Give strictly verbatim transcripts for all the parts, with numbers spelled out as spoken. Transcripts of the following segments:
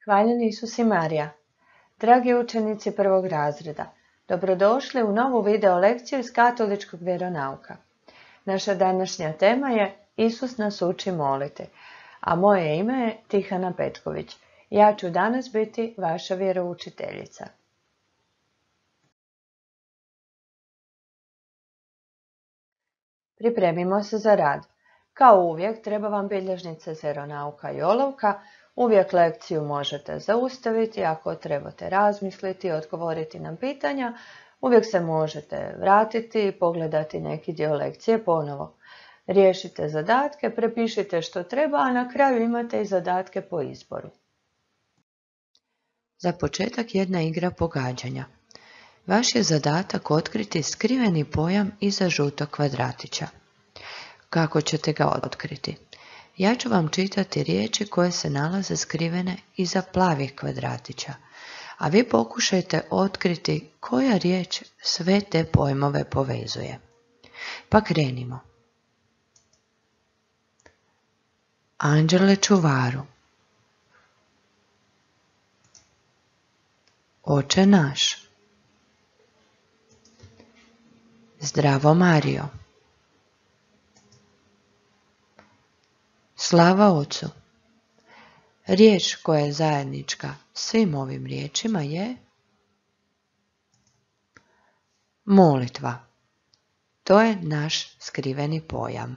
Hvaljeni Isus i Marija. Dragi učenici prvog razreda, dobrodošli u novu video lekciju iz katoličkog vjeronauka. Naša današnja tema je Isus nas uči moliti, a moje ime je Tihana Petković. Ja ću danas biti vaša vjeroučiteljica. Pripremimo se za rad. Kao uvijek treba vam bilježnica iz vjeronauka i olovka. Uvijek lekciju možete zaustaviti ako trebate razmisliti, odgovoriti na pitanja. Uvijek se možete vratiti i pogledati neki dio lekcije ponovo. Riješite zadatke, prepišite što treba, a na kraju imate i zadatke po izboru. Za početak jedna igra pogađanja. Vaš je zadatak otkriti skriveni pojam iza žutog kvadratića. Kako ćete ga otkriti? Ja ću vam čitati riječi koje se nalaze skrivene iza plavih kvadratića, a vi pokušajte otkriti koja riječ sve te pojmove povezuje. Pa krenimo. Anđele čuvaru. Oče naš. Zdravo Marijo. Slava Ocu. Riječ koja je zajednička svim ovim riječima je molitva. To je naš skriveni pojam.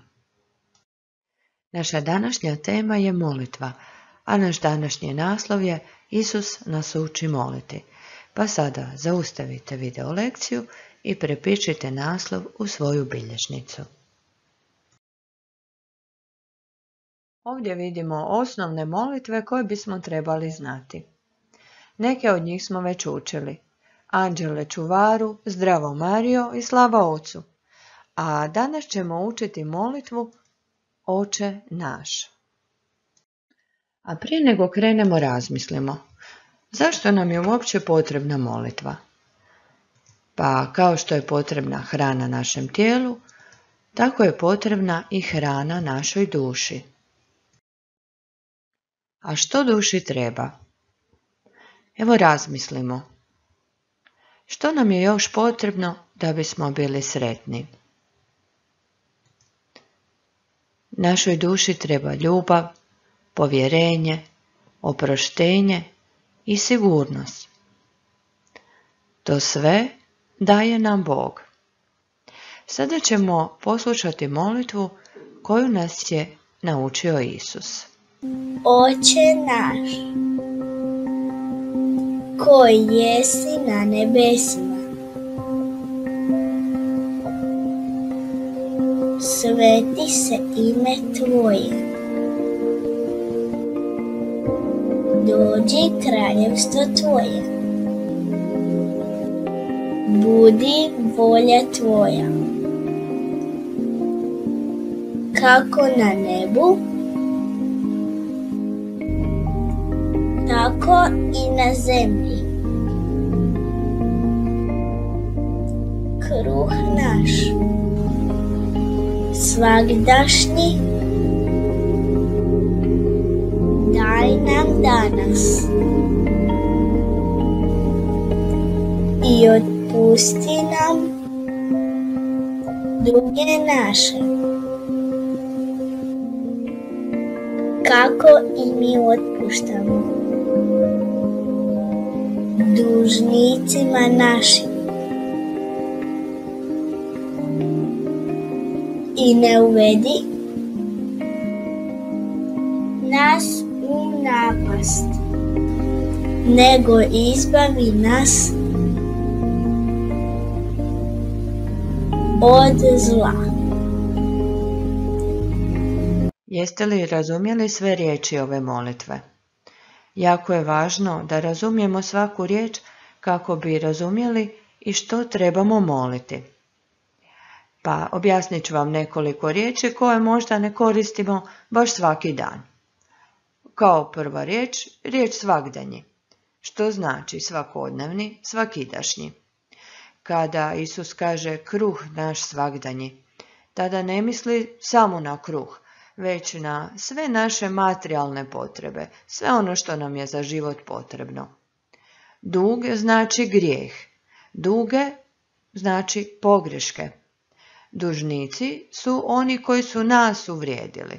Naša današnja tema je molitva, a naš današnji naslov je Isus nas uči moliti. Pa sada zaustavite video lekciju i prepišite naslov u svoju bilježnicu. Ovdje vidimo osnovne molitve koje bismo trebali znati. Neke od njih smo već učili. Anđele čuvaru, zdravo Marijo i slava Ocu. A danas ćemo učiti molitvu Oče naš. A prije nego krenemo razmislimo. Zašto nam je uopće potrebna molitva? Pa kao što je potrebna hrana našem tijelu, tako je potrebna i hrana našoj duši. A što duši treba? Evo razmislimo. Što nam je još potrebno da bismo bili sretni? Našoj duši treba ljubav, povjerenje, oproštenje i sigurnost. To sve daje nam Bog. Sada ćemo poslušati molitvu koju nas je naučio Isus. Oče naš, koji jesi na nebesima, sveti se ime Tvoje, dođi kraljevstvo Tvoje, budi volja Tvoja, kako na nebu, tako i na zemlji. Kruh naš svagdašnji daj nam danas i otpusti nam duge naše, kako i mi otpuštamo dužnicima našim. I ne uvedi nas u napast, nego izbavi nas od zla. Jeste li razumjeli sve riječi ove molitve? Jako je važno da razumijemo svaku riječ kako bi razumjeli i što trebamo moliti. Pa objasnit ću vam nekoliko riječi koje možda ne koristimo baš svaki dan. Kao prva riječ, riječ svagdanji, što znači svakodnevni, svakidašnji. Kada Isus kaže kruh naš svagdanji, tada ne misli samo na kruh, već na sve naše materijalne potrebe, sve ono što nam je za život potrebno. Dug znači grijeh, duge znači pogreške. Dužnici su oni koji su nas uvrijedili.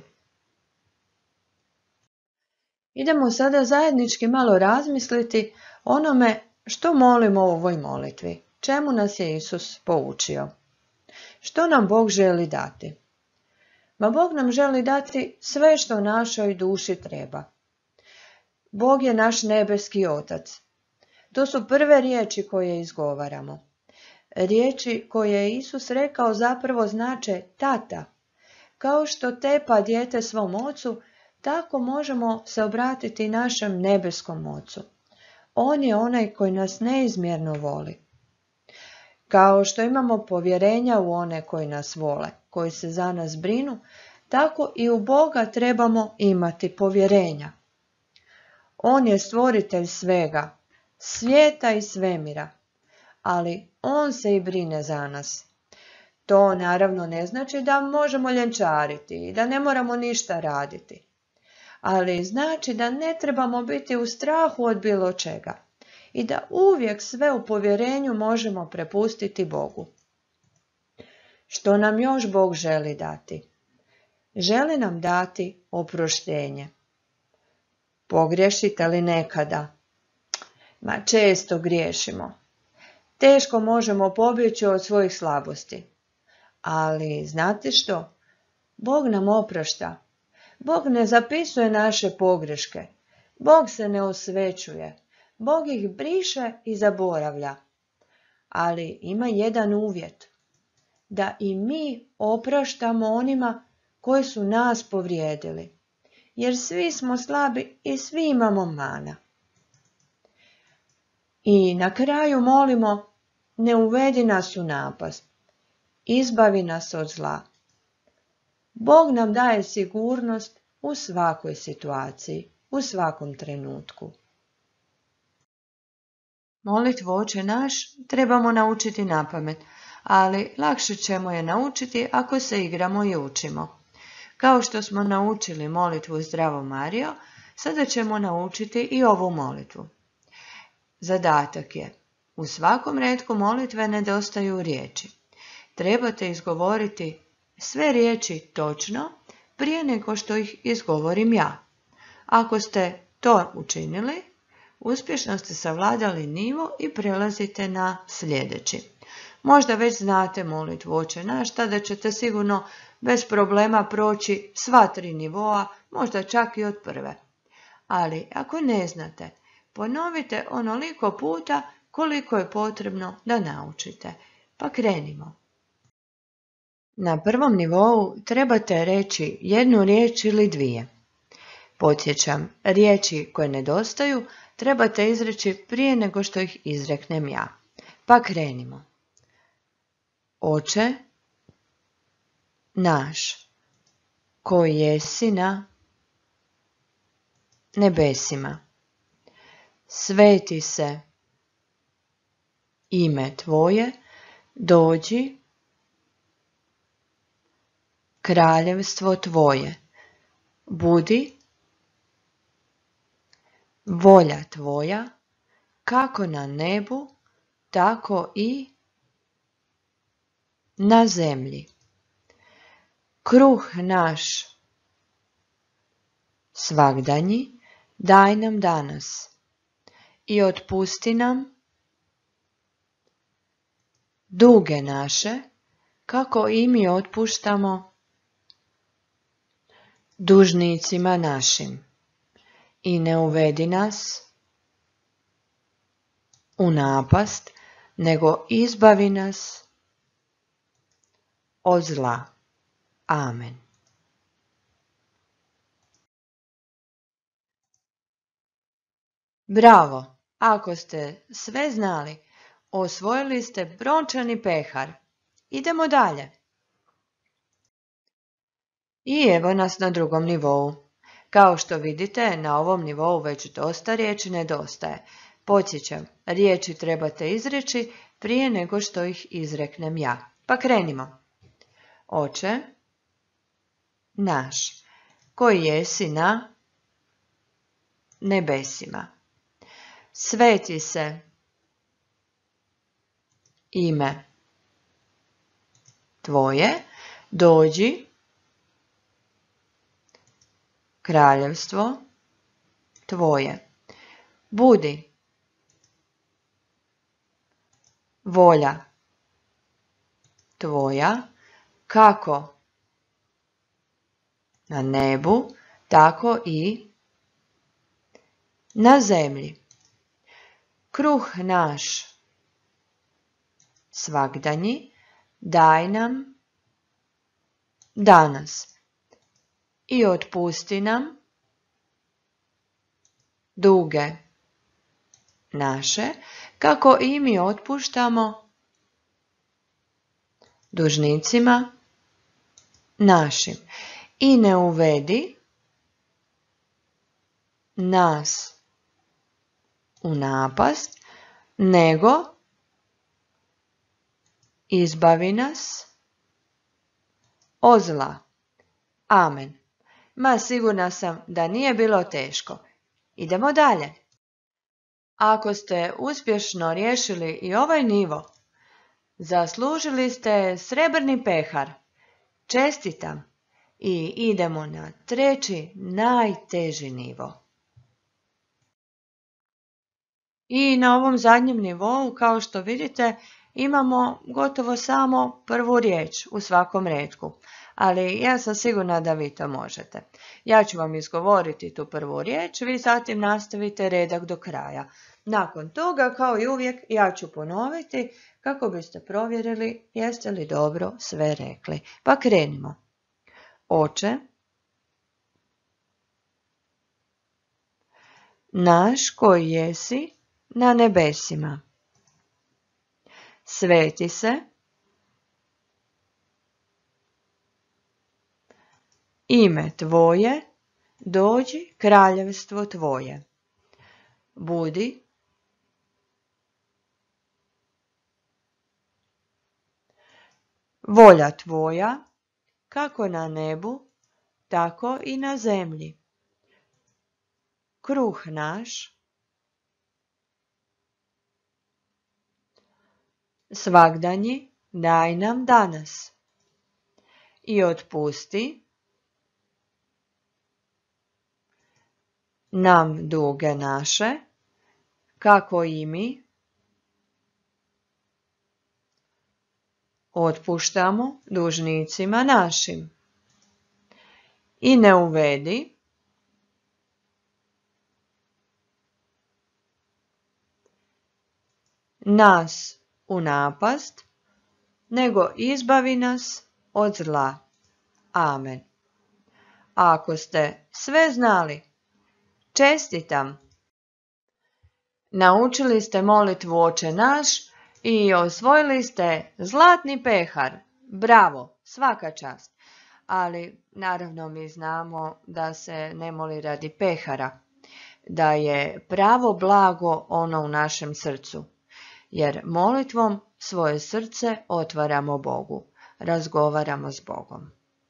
Idemo sada zajednički malo razmisliti onome što molimo u ovoj molitvi, čemu nas je Isus poučio. Što nam Bog želi dati? Ma Bog nam želi dati sve što našoj duši treba. Bog je naš nebeski Otac. To su prve riječi koje izgovaramo. Riječi koje je Isus rekao zapravo znače tata. Kao što tepa dijete svom ocu, tako možemo se obratiti našem nebeskom Ocu. On je onaj koji nas neizmjerno voli. Kao što imamo povjerenja u one koji nas vole, koji se za nas brinu, tako i u Boga trebamo imati povjerenja. On je stvoritelj svega, svijeta i svemira, ali on se i brine za nas. To naravno ne znači da možemo ljenčariti i da ne moramo ništa raditi, ali znači da ne trebamo biti u strahu od bilo čega i da uvijek sve u povjerenju možemo prepustiti Bogu. Što nam još Bog želi dati? Želi nam dati oproštenje. Pogriješite li nekada? Ma često griješimo. Teško možemo pobjeći od svojih slabosti. Ali znate što? Bog nam oprašta. Bog ne zapisuje naše pogreške. Bog se ne osvećuje. Bog ih briše i zaboravlja. Ali ima jedan uvjet. Da i mi opraštamo onima koji su nas povrijedili. Jer svi smo slabi i svi imamo mana. I na kraju molimo, ne uvedi nas u napast. Izbavi nas od zla. Bog nam daje sigurnost u svakoj situaciji, u svakom trenutku. Molitvu Oče naš trebamo naučiti napamet, ali lakše ćemo je naučiti ako se igramo i učimo. Kao što smo naučili molitvu Zdravo Marijo, sada ćemo naučiti i ovu molitvu. Zadatak je, u svakom retku molitve nedostaju riječi. Trebate izgovoriti sve riječi točno prije nego što ih izgovorim ja. Ako ste to učinili, uspješno ste savladali nivo i prelazite na sljedeći. Možda već znate molitvu Oče naš, tada ćete sigurno bez problema proći sva tri nivoa, možda čak i od prve. Ali ako ne znate, ponovite onoliko puta koliko je potrebno da naučite. Pa krenimo. Na prvom nivou trebate reći jednu riječ ili dvije. Podsjećam, riječi koje nedostaju trebate izreći prije nego što ih izreknem ja. Pa krenimo. Oče naš, koji jesi na nebesima, sveti se ime Tvoje, dođi kraljevstvo Tvoje, budi volja Tvoja, kako na nebu, tako i na zemlji. Kruh naš svagdanji daj nam danas i otpusti nam duge naše, kako i mi otpuštamo dužnicima našim. I ne uvedi nas u napast, nego izbavi nas od zla. Amen. Bravo! Ako ste sve znali, osvojili ste brončani pehar. Idemo dalje. I evo nas na drugom nivou. Kao što vidite, na ovom nivou već dosta riječi nedostaje. Podsjećam, riječi trebate izreći prije nego što ih izreknem ja. Pa krenimo. Oče naš, koji jesi na nebesima. Sveti se ime tvoje, dođi kraljevstvo tvoje, budi volja tvoja, kako na nebu, tako i na zemlji. Kruh naš svagdanji daj nam danas i otpusti nam duge naše, kako i mi otpuštamo dužnicima našim. I ne uvedi nas u napast, nego izbavi nas od zla. Amen. Ma sigurna sam da nije bilo teško. Idemo dalje. Ako ste uspješno riješili i ovaj nivo, zaslužili ste srebrni pehar. Čestitam i idemo na treći, najteži nivo. I na ovom zadnjem nivou, kao što vidite, imamo gotovo samo prvu riječ u svakom retku. Ali ja sam sigurna da vi to možete. Ja ću vam izgovoriti tu prvu riječ, vi zatim nastavite redak do kraja. Nakon toga, kao i uvijek, ja ću ponoviti kako biste provjerili jeste li dobro sve rekli. Pa krenimo. Oče naš koji jesi na nebesima, sveti se ime tvoje, dođi kraljevstvo tvoje, budi volja tvoja, kako na nebu, tako i na zemlji. Kruh naš svagdanji daj nam danas i otpusti nam duge naše, kako i mi otpuštamo dužnicima našim. I ne uvedi nas u napast, nego izbavi nas od zla. Amen. A ako ste sve znali, čestitam! Naučili ste molitvu Oče naš i osvojili ste zlatni pehar. Bravo, svaka čast. Ali naravno mi znamo da se ne moli radi pehara, da je pravo blago ono u našem srcu. Jer molitvom svoje srce otvaramo Bogu, razgovaramo s Bogom.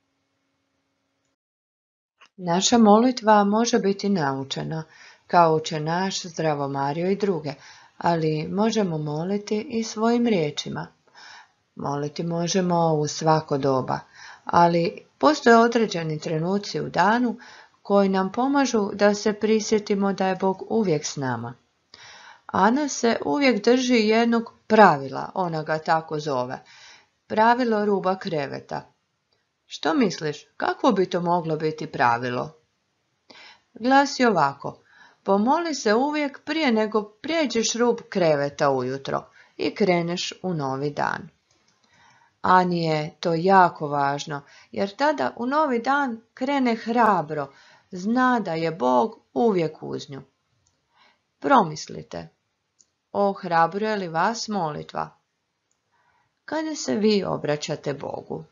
Naša molitva može biti naučena, kao Oče naš, Zdravo Marijo i druge, ali možemo moliti i svojim riječima. Moliti možemo u svako doba, ali postoje određeni trenuci u danu koji nam pomažu da se prisjetimo da je Bog uvijek s nama. Ana se uvijek drži jednog pravila, ona ga tako zove, pravilo ruba kreveta. Što misliš, kakvo bi to moglo biti pravilo? Glasi ovako, pomoli se uvijek prije nego prijeđeš rub kreveta ujutro i kreneš u novi dan. Ani je to jako važno, jer tada u novi dan krene hrabro, zna da je Bog uvijek uz nju. Promislite, ohrabruje li vas molitva? Kada se vi obraćate Bogu?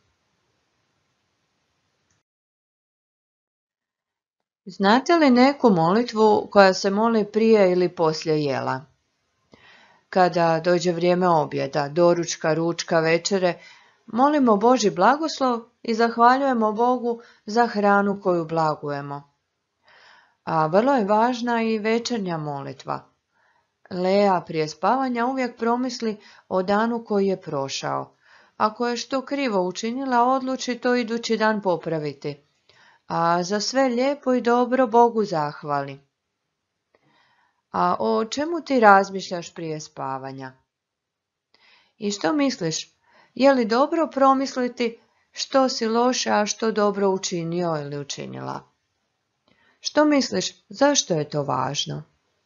Znate li neku molitvu koja se moli prije ili poslije jela? Kada dođe vrijeme objeda, doručka, ručka, večere, Molimo Božji blagoslov i zahvaljujemo Bogu za hranu koju blagujemo. A vrlo je važna i večernja molitva. Lea prije spavanja uvijek promisli o danu koji je prošao. Ako je što krivo učinila, odluči to idući dan popraviti. A za sve lijepo i dobro Bogu zahvali. A o čemu ti razmišljaš prije spavanja? I što misliš? Je li dobro promisliti što si loše, a što dobro učinio ili učinila? Što misliš, zašto je to važno?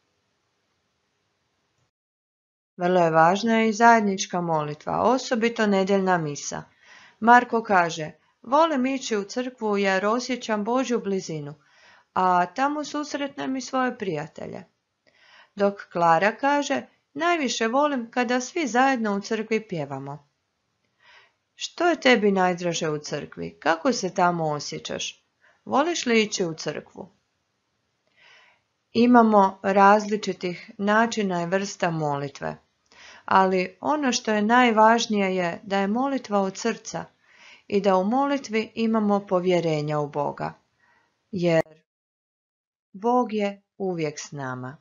Vrlo je važna i zajednička molitva, osobito nedjeljna misa. Marko kaže, volim ići u crkvu jer osjećam Božju blizinu, a tamo susretnem i svoje prijatelje. Dok Klara kaže, najviše volim kada svi zajedno u crkvi pjevamo. Što je tebi najdraže u crkvi? Kako se tamo osjećaš? Voliš li ići u crkvu? Imamo različitih načina i vrsta molitve, ali ono što je najvažnije je da je molitva od srca i da u molitvi imamo povjerenja u Boga, jer Bog je uvijek s nama.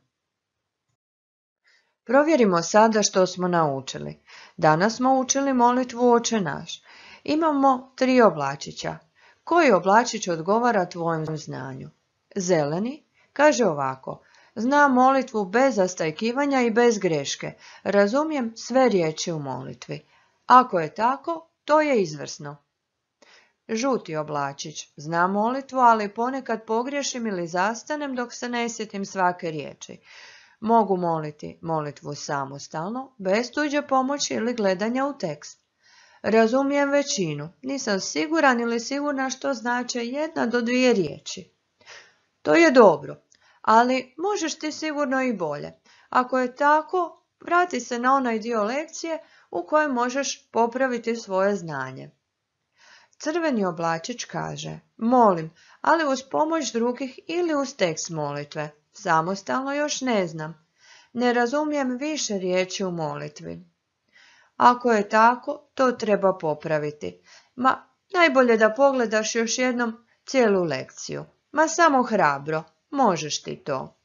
Provjerimo sada što smo naučili. Danas smo učili molitvu Oče naš. Imamo tri oblačića. Koji oblačić odgovara tvojem znanju? Zeleni kaže ovako, znam molitvu bez zastajkivanja i bez greške. Razumijem sve riječi u molitvi. Ako je tako, to je izvrsno. Žuti oblačić, znam molitvu, ali ponekad pogriješim ili zastanem dok se ne sjetim svake riječi. Mogu moliti molitvu samostalno, bez tuđe pomoći ili gledanja u tekst. Razumijem većinu, nisam siguran ili sigurna što znače jedna do dvije riječi. To je dobro, ali možeš ti sigurno i bolje. Ako je tako, vrati se na onaj dio lekcije u kojem možeš popraviti svoje znanje. Crveni oblačić kaže, molim, ali uz pomoć drugih ili uz tekst molitve. Samostalno još ne znam. Ne razumijem više riječi u molitvi. Ako je tako, to treba popraviti. Ma, najbolje da pogledaš još jednom cijelu lekciju. Ma samo hrabro, možeš ti to.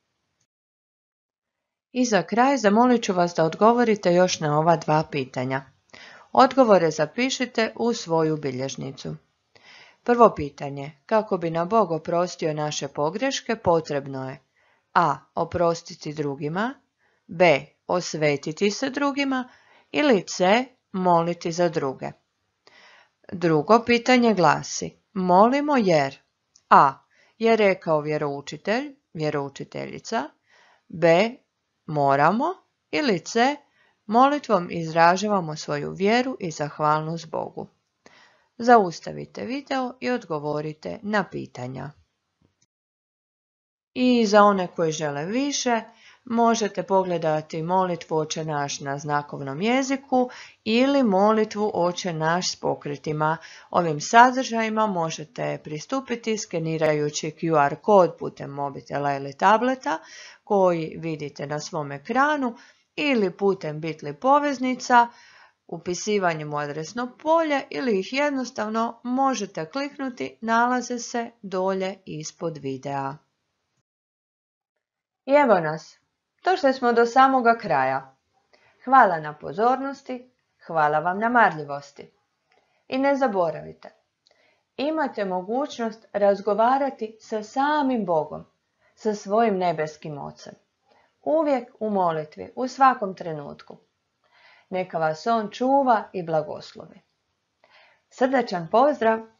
I za kraj zamolit ću vas da odgovorite još na ova dva pitanja. Odgovore zapišite u svoju bilježnicu. Prvo pitanje, kako bi nam Bog oprostio naše pogreške, potrebno je a. Oprostiti drugima, b. Osvetiti se drugima ili c. Moliti za druge. Drugo pitanje glasi, molimo jer a. Je rekao vjeroučitelj, vjeroučiteljica, b. Moramo ili c. Molitvom izražavamo svoju vjeru i zahvalnost Bogu. Zaustavite video i odgovorite na pitanja. I za one koji žele više, možete pogledati molitvu Oče naš na znakovnom jeziku ili molitvu Oče naš s pokretima. Ovim sadržajima možete pristupiti skenirajući Q R kod putem mobitela ili tableta koji vidite na svom ekranu ili putem Bitly poveznica, upisivanjem u adresno polje ili ih jednostavno možete kliknuti, nalaze se dolje ispod videa. I evo nas, došli smo do samoga kraja. Hvala na pozornosti, hvala vam na marljivosti. I ne zaboravite, imate mogućnost razgovarati sa samim Bogom, sa svojim nebeskim Ocem. Uvijek u molitvi, u svakom trenutku. Neka vas on čuva i blagoslovi. Srdačan pozdrav!